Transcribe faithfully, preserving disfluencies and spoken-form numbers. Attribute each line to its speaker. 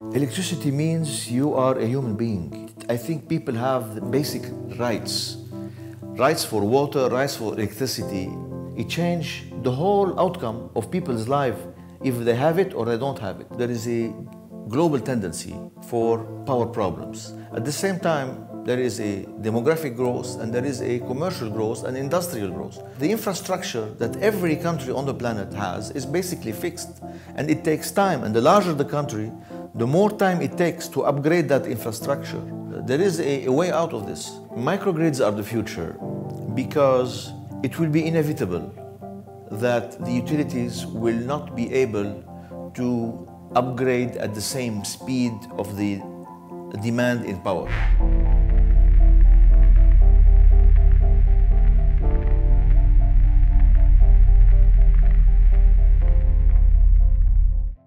Speaker 1: Electricity means you are a human being. I think people have the basic rights. Rights for water, rights for electricity. It changes the whole outcome of people's life if they have it or they don't have it. There is a global tendency for power problems. At the same time, there is a demographic growth and there is a commercial growth and industrial growth. The infrastructure that every country on the planet has is basically fixed, and it takes time, and the larger the country, the more time it takes to upgrade that infrastructure. There is a, a way out of this. Microgrids are the future because it will be inevitable that the utilities will not be able to upgrade at the same speed of the demand in power.